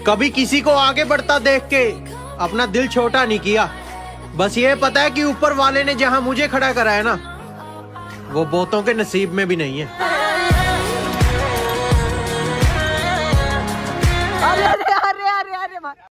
कभी किसी को आगे बढ़ता देख के अपना दिल छोटा नहीं किया। बस ये पता है कि ऊपर वाले ने जहां मुझे खड़ा करा है ना, वो बहुतों के नसीब में भी नहीं है।